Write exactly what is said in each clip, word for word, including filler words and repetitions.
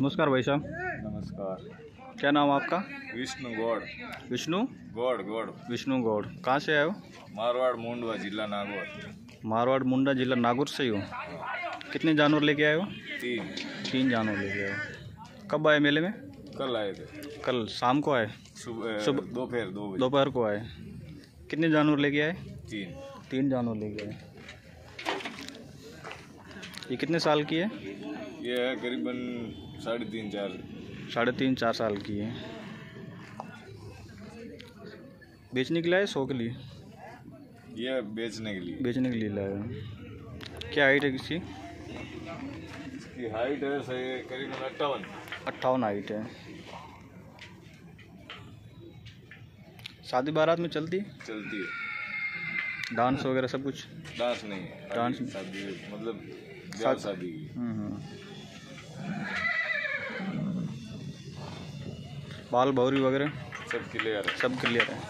नमस्कार भाई साहब। नमस्कार। क्या नाम आपका? विष्णु गौड़। विष्णु गौड़ गौड़ विष्णु गौड़। कहाँ से आए हो? मारवाड़ मुंडवा जिला नागौर। मारवाड़ मुंडा जिला नागौर से ही हो। कितने जानवर लेके आए हो? तीन तीन जानवर लेके आए हो। कब आए मेले में? कल आए थे। कल शाम को आए? सुबह सुबह दोपहर दो बजे दोपहर को आए। कितने जानवर लेके आए? तीन तीन जानवर लेके आए। ये कितने साल की है? ये है करीबन साढ़े तीन चार साढ़े तीन चार साल की है। बेचने के लिए आए? सौ के लिए? ये बेचने के लिए। बेचने के लिए लाए हो। क्या हाइट है किसकी? इसकी हाइट है सही करीबन अट्ठावन अट्ठावन हाइट है। शादी बारात में चलती चलती है। डांस वगैरह सब कुछ? डांस नहीं है, डांस शादी मतलब ब्याह शादी की। हम्म बाल भौरी वगैरह सब क्लियर है। सब क्लियर है।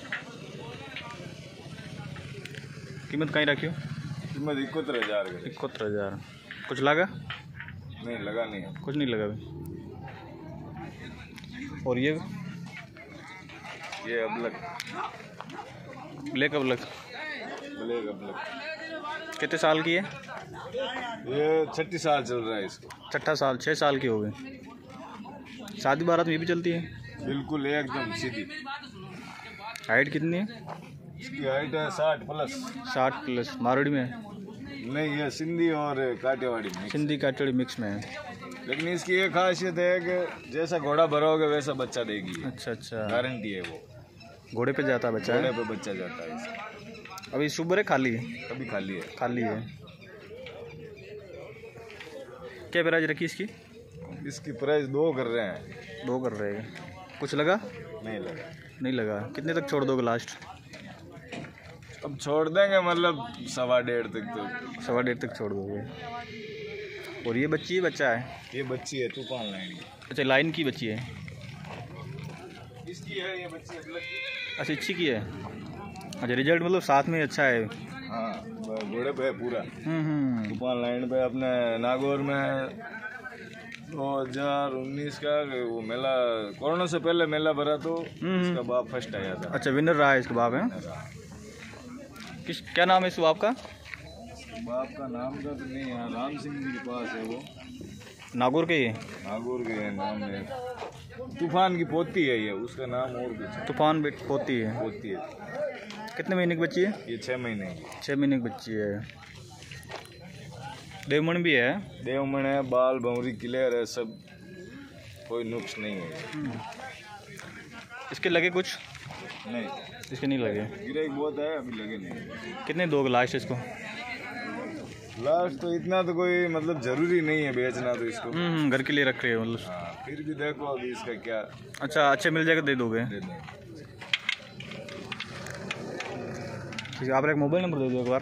कीमत कहीं रखी हो? कीमत इकहत्तर हजार का। इकहत्तर हजार। कुछ लगा? नहीं लगा नहीं है। कुछ नहीं लगा अभी। और ये ये अबलक ब्लैक अबलक ब्लैक अबलक कितने साल की है? ये छत्तीस साल चल रहा है इसको। छठा साल छः साल की हो गई। शादी बारात में ये भी चलती है? बिल्कुल एकदम सीधी। हाइट कितनी है? इसकी हाइट है साठ प्लस। साठ प्लस। मारवाड़ी में है? नहीं ये सिंधी और काठियावाड़ी मिक्स। सिंधी काठियावाड़ी मिक्स में है। लेकिन इसकी एक खासियत है कि जैसा घोड़ा भरोगे वैसा बच्चा देगी। अच्छा अच्छा। गारंटी है वो। घोड़े पे जाता है बच्चा? घोड़े पे बच्चा जाता है इसका। अभी सुबह है खाली है? अभी खाली है। खाली है। क्या प्राइस रखी इसकी? इसकी प्राइस दो कर रहे हैं। दो कर रहे हैं। कुछ लगा? नहीं लगा। नहीं लगा। कितने तक छोड़ दोगे लास्ट? अब छोड़ देंगे मतलब सवा डेढ़ तक तो। सवा डेढ़ तक छोड़ दोगे। और ये बच्ची है बच्चा है? ये बच्ची है तूफान लाइन की। अच्छा लाइन की बच्ची है। इसकी है ये बच्ची अबलक की। अच्छा अच्छी की है। अच्छा रिजल्ट मतलब साथ में अच्छा है। हाँ घोड़े पे है पूरा। हम्म हम्म तूफान लाइन पे अपने नागौर में दो हजार उन्नीस का वो मेला कोरोना से पहले मेला भरा तो इसका बाप फर्स्ट आया था। अच्छा विनर रहा है इसका बाप है? किस क्या नाम है इस बाप का? बाप का नाम का तो नहीं है, राम सिंह जी के पास है वो। नागौर के ही? नागौर के है नाम है। तूफान की पोती है ये, उसका नाम और कुछ है। तूफान बेट पोती है। पोती है। कितने महीने की बच्ची है? ये छः महीने की। छः महीने की बच्ची है। देवमण भी है? देवमण है, बाल भंवरी क्लियर है, सब कोई नुक्स नहीं है। इसके लगे कुछ? नहीं इसके नहीं लगे। गिराई बहुत है अभी लगे नहीं। कितने दोगे लास्ट इसको? लास्ट तो इतना तो कोई मतलब जरूरी नहीं है बेचना तो इसको। हम्म घर के लिए रख रहे हो मतलब? हाँ फिर भी देखो अभी इसका क्या। अच्छा अच्छे मिल जाएगा दे दोगे? दे दें। ठीक है। आप एक मोबाइल नंबर दे दो एक बार।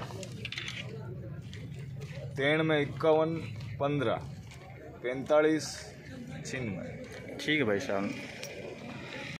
तेण में इक्यावन पंद्रह पैंतालीस छिन्नवे। ठीक है भाई साहब।